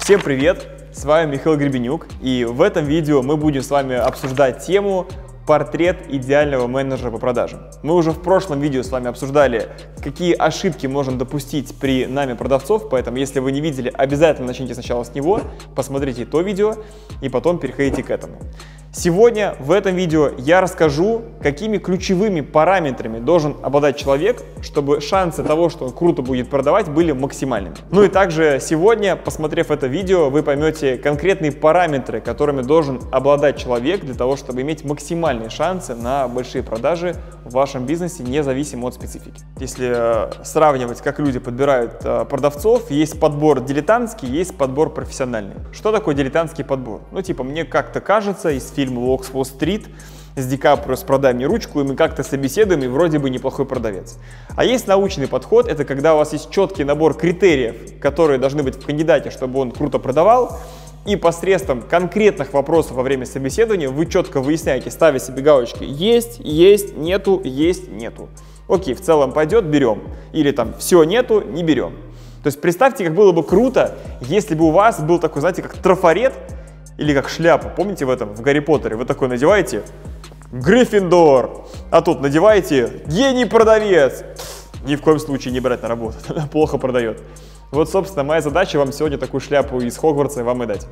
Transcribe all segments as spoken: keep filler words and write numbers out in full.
Всем привет! С вами Михаил Гребенюк, и в этом видео мы будем с вами обсуждать тему «Портрет идеального менеджера по продажам». Мы уже в прошлом видео с вами обсуждали, какие ошибки можно допустить при найме продавцов, поэтому если вы не видели, обязательно начните сначала с него, посмотрите то видео и потом переходите к этому. Сегодня в этом видео я расскажу, какими ключевыми параметрами должен обладать человек, чтобы шансы того, что он круто будет продавать, были максимальными. Ну и также сегодня, посмотрев это видео, вы поймете конкретные параметры, которыми должен обладать человек для того, чтобы иметь максимальные шансы на большие продажи в вашем бизнесе, независимо от специфики. Если э, сравнивать, как люди подбирают э, продавцов, есть подбор дилетантский, есть подбор профессиональный. Что такое дилетантский подбор? Ну типа, мне как-то кажется из фильма «Волк с Уолл-стрит» с Ди Каприо с «Продай мне ручку», и мы как-то собеседуем, и вроде бы неплохой продавец. А есть научный подход, это когда у вас есть четкий набор критериев, которые должны быть в кандидате, чтобы он круто продавал, и посредством конкретных вопросов во время собеседования вы четко выясняете, ставя себе галочки «есть», «есть», «нету», «есть», «нету». Окей, в целом пойдет, берем. Или там «все, нету», не берем. То есть представьте, как было бы круто, если бы у вас был такой, знаете, как трафарет, или как шляпа, помните в этом, в Гарри Поттере, вы такой надеваете Гриффиндор, а тут надеваете гений-продавец. Ни в коем случае не брать на работу, она плохо продает. Вот, собственно, моя задача вам сегодня такую шляпу из Хогвартса вам и дать.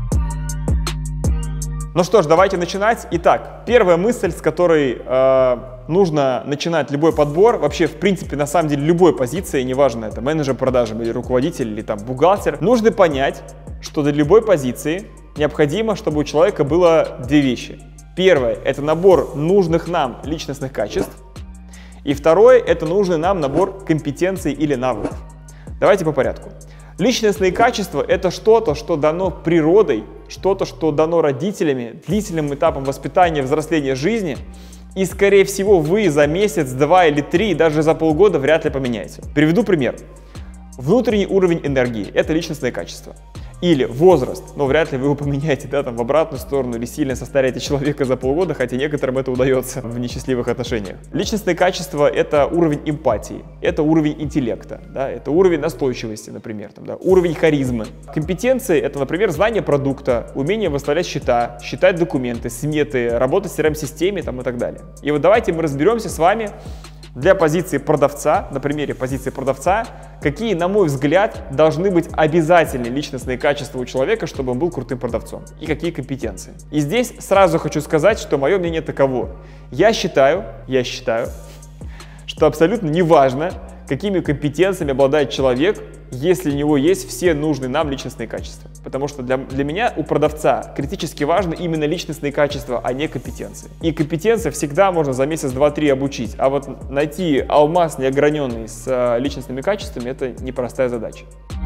Ну что ж, давайте начинать. Итак, первая мысль, с которой э, нужно начинать любой подбор, вообще, в принципе, на самом деле, любой позиции, неважно, это менеджер продажи или руководитель, или там бухгалтер, нужно понять, что для любой позиции необходимо, чтобы у человека было две вещи. Первое – это набор нужных нам личностных качеств. И второе – это нужный нам набор компетенций или навыков. Давайте по порядку. Личностные качества – это что-то, что дано природой, что-то, что дано родителями, длительным этапом воспитания, взросления жизни. И, скорее всего, вы за месяц, два или три, даже за полгода вряд ли поменяете. Приведу пример. Внутренний уровень энергии – это личностное качество. Или возраст, но вряд ли вы его поменяете, да, там, в обратную сторону или сильно состарите человека за полгода, хотя некоторым это удается в несчастливых отношениях. Личностные качества – это уровень эмпатии, это уровень интеллекта, да, это уровень настойчивости, например, там, да, уровень харизмы. Компетенции – это, например, знание продукта, умение выставлять счета, считать документы, сметы, работать в си эр эм-системе там, и так далее. И вот давайте мы разберемся с вами для позиции продавца, на примере позиции продавца, какие, на мой взгляд, должны быть обязательные личностные качества у человека, чтобы он был крутым продавцом, и какие компетенции. И здесь сразу хочу сказать, что мое мнение таково. Я считаю, я считаю, что абсолютно неважно, какими компетенциями обладает человек, если у него есть все нужные нам личностные качества. Потому что для, для меня у продавца критически важны именно личностные качества, а не компетенции. И компетенции всегда можно за месяц, два, три обучить. А вот найти алмаз неограненный с а, личностными качествами – это непростая задача.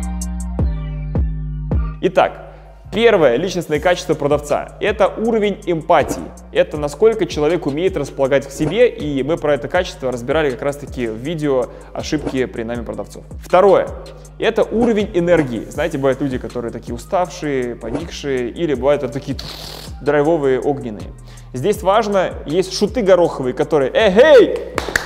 Итак, первое личностное качество продавца – это уровень эмпатии. Это насколько человек умеет располагать к себе, и мы про это качество разбирали как раз-таки в видео «Ошибки при найме продавцов». Второе – это уровень энергии. Знаете, бывают люди, которые такие уставшие, поникшие, или бывают вот такие драйвовые, огненные. Здесь важно, есть шуты гороховые, которые «Эй,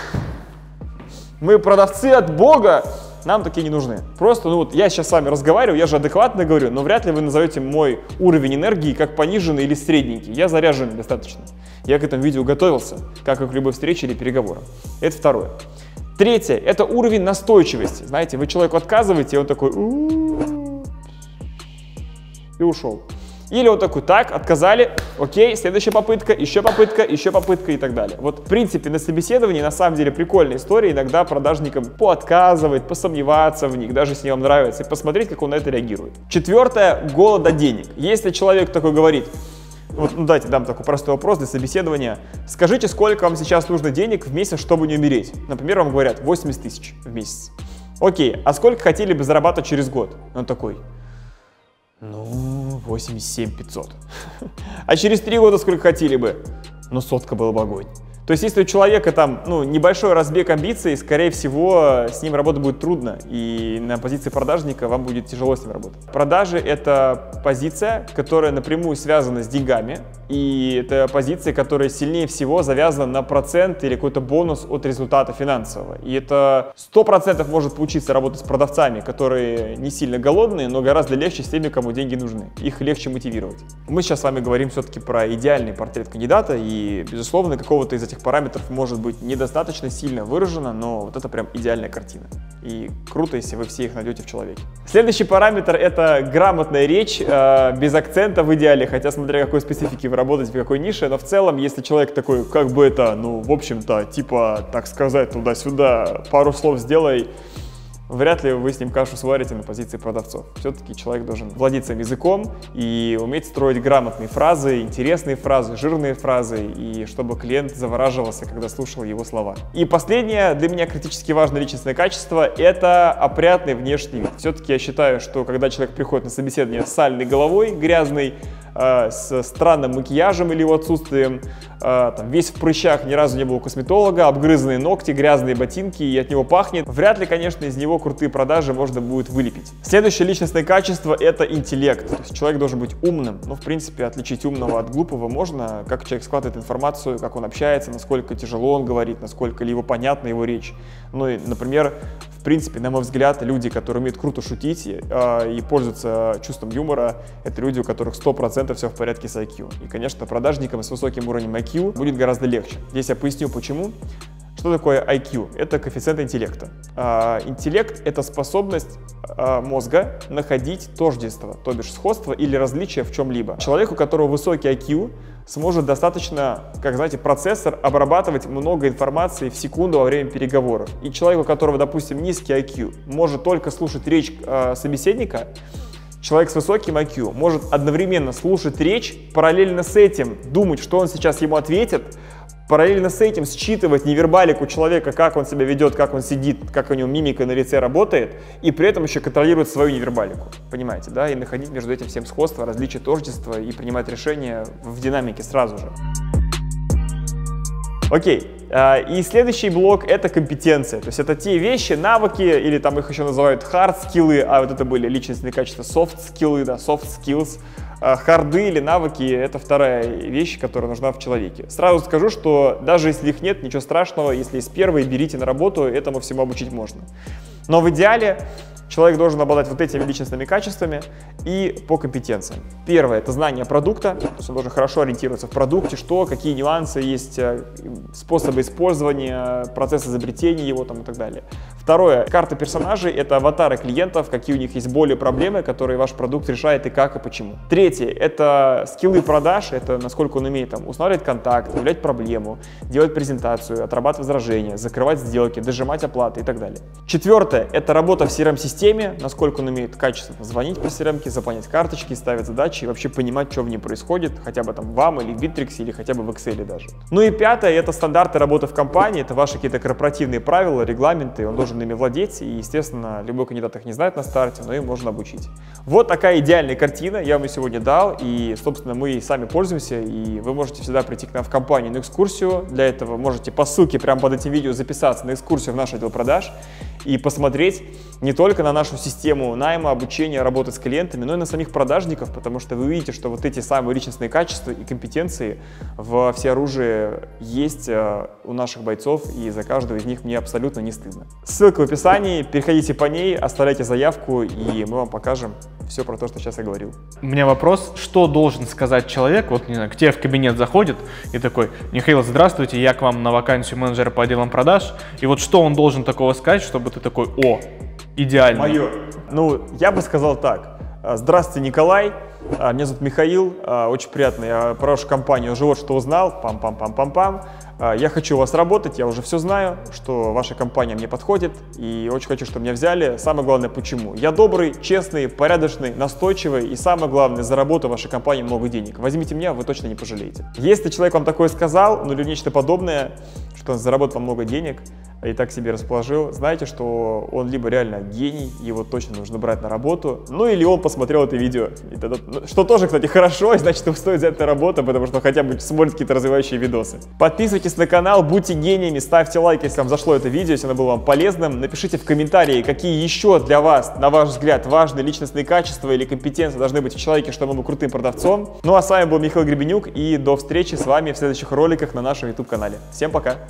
мы продавцы от Бога!» Нам такие не нужны. Просто, ну вот я сейчас с вами разговариваю, я же адекватно говорю, но вряд ли вы назовете мой уровень энергии как пониженный или средненький. Я заряжен достаточно. Я к этому видео готовился, как и к любой встрече или переговорам. Это второе. Третье – это уровень настойчивости. Знаете, вы человеку отказываете, и он такой у-у-у, и ушел. Или он такой, так, отказали, окей, следующая попытка, еще попытка, еще попытка и так далее. Вот, в принципе, на собеседовании, на самом деле, прикольная история. Иногда продажникам поотказывать, посомневаться в них, даже если вам нравится, и посмотреть, как он на это реагирует. Четвертое – голода денег. Если человек такой говорит, вот, ну, давайте дам такой простой вопрос для собеседования. Скажите, сколько вам сейчас нужно денег в месяц, чтобы не умереть? Например, вам говорят восемьдесят тысяч в месяц. Окей, а сколько хотели бы зарабатывать через год? Он такой... Ну, восемьдесят семь тысяч пятьсот. А через три года сколько хотели бы? Ну, сотка была бы огонь. То есть, если у человека там, ну, небольшой разбег амбиций, скорее всего, с ним работать будет трудно, и на позиции продажника вам будет тяжело с ним работать. Продажи — это позиция, которая напрямую связана с деньгами, и это позиция, которая сильнее всего завязана на процент или какой-то бонус от результата финансового. И это сто процентов может получиться работать с продавцами, которые не сильно голодные, но гораздо легче с теми, кому деньги нужны. Их легче мотивировать. Мы сейчас с вами говорим все-таки про идеальный портрет кандидата, и, безусловно, какого-то из этих параметров может быть недостаточно сильно выражено, но вот это прям идеальная картина. И круто, если вы все их найдете в человеке. Следующий параметр — это грамотная речь, э, без акцента в идеале, хотя смотря какой специфики вы работаете, в какой нише, но в целом, если человек такой, как бы это, ну, в общем-то, типа, так сказать, туда-сюда, пару слов сделай, вряд ли вы с ним кашу сварите на позиции продавцов. Все-таки человек должен владеть своим языком и уметь строить грамотные фразы, интересные фразы, жирные фразы, и чтобы клиент завораживался, когда слушал его слова. И последнее, для меня критически важное личностное качество — это опрятный внешний вид. Все-таки я считаю, что когда человек приходит на собеседование с сальной головой, грязной, э, с странным макияжем или его отсутствием, э, там, весь в прыщах, ни разу не был у косметолога, обгрызанные ногти, грязные ботинки, и от него пахнет, вряд ли, конечно, из него крутые продажи можно будет вылепить. Следующее личностное качество — это интеллект. То есть человек должен быть умным. Ну, в принципе, отличить умного от глупого можно, как человек складывает информацию, как он общается, насколько тяжело он говорит, насколько ли его понятна его речь. Ну и, например, в принципе, на мой взгляд, люди, которые умеют круто шутить э, и пользуются чувством юмора, это люди, у которых сто процентов все в порядке с ай кью. И, конечно, продажникам с высоким уровнем ай кью будет гораздо легче. Здесь я поясню, почему. Что такое ай кью? Это коэффициент интеллекта. А, интеллект — это способность а, мозга находить тождество, то бишь сходство или различие в чем-либо. Человек, у которого высокий ай кью, сможет достаточно, как знаете, процессор обрабатывать много информации в секунду во время переговоров. И человек, у которого, допустим, низкий ай кью, может только слушать речь а, собеседника. Человек с высоким ай кью может одновременно слушать речь, параллельно с этим думать, что он сейчас ему ответит, параллельно с этим считывать невербалику человека, как он себя ведет, как он сидит, как у него мимика на лице работает, и при этом еще контролировать свою невербалику. Понимаете, да? И находить между этим всем сходство, различие, тождество и принимать решения в динамике сразу же. Окей, и следующий блок — это компетенция, то есть это те вещи, навыки, или там их еще называют hard skills, а вот это были личностные качества, soft skills, да, soft skills. Харды или навыки — это вторая вещь, которая нужна в человеке. Сразу скажу, что даже если их нет, ничего страшного, если есть первые, берите на работу, этому всему обучить можно. Но в идеале человек должен обладать вот этими личностными качествами и по компетенциям. Первое — это знание продукта, то есть он должен хорошо ориентироваться в продукте, что, какие нюансы есть, способы использования, процесс изобретения его там и так далее. Второе — карта персонажей, это аватары клиентов, какие у них есть боли, проблемы, которые ваш продукт решает и как, и почему. Третье — это скиллы продаж, это насколько он умеет там устанавливать контакт, выявлять проблему, делать презентацию, отрабатывать возражения, закрывать сделки, дожимать оплаты и так далее. Четвертое — это работа в си эр эм-системе, насколько он умеет качественно звонить по си эр эм-ке, заполнять карточки, ставить задачи и вообще понимать, что в ней происходит, хотя бы там вам или в Битриксе, или хотя бы в Excel даже. Ну и пятое — это стандарты работы в компании, это ваши какие-то корпоративные правила, регламенты, он должен ими владеть, и, естественно, любой кандидат их не знает на старте, но им можно обучить. Вот такая идеальная картина я вам ее сегодня дал, и, собственно, мы ей сами пользуемся, и вы можете всегда прийти к нам в компанию на экскурсию. Для этого можете по ссылке прямо под этим видео записаться на экскурсию в наш отдел продаж и посмотреть не только на нашу систему найма, обучения, работы с клиентами, но и на самих продажников, потому что вы увидите, что вот эти самые личностные качества и компетенции в всеоружии есть у наших бойцов, и за каждого из них мне абсолютно не стыдно. Ссылка в описании, переходите по ней, оставляйте заявку, и мы вам покажем все про то, что сейчас я говорил. У меня вопрос, что должен сказать человек, вот, не знаю, к тебе в кабинет заходит и такой: Михаил, здравствуйте, я к вам на вакансию менеджера по отделам продаж, и вот что он должен такого сказать, чтобы ты такой: о, идеально. Мое. Ну, я бы сказал так: здравствуйте, Николай, меня зовут Михаил, очень приятно, я про вашу компанию уже вот что узнал, пам-пам-пам-пам-пам. Я хочу у вас работать, я уже все знаю, что ваша компания мне подходит, и очень хочу, чтобы меня взяли. Самое главное, почему? Я добрый, честный, порядочный, настойчивый, и самое главное, заработаю в вашей компании много денег. Возьмите меня, вы точно не пожалеете. Если человек вам такое сказал, ну или нечто подобное, что он заработал много денег и так себе расположил, знайте, что он либо реально гений, его точно нужно брать на работу, ну или он посмотрел это видео. И тогда, что тоже, кстати, хорошо, и значит, его стоит взять на работу, потому что хотя бы смотрит какие-то развивающие видосы. Подписывайтесь на канал, будьте гениями, ставьте лайк, если вам зашло это видео, если оно было вам полезным. Напишите в комментарии, какие еще для вас, на ваш взгляд, важные личностные качества или компетенции должны быть у человека, чтобы он был крутым продавцом. Ну а с вами был Михаил Гребенюк, и до встречи с вами в следующих роликах на нашем YouTube-канале. Всем пока!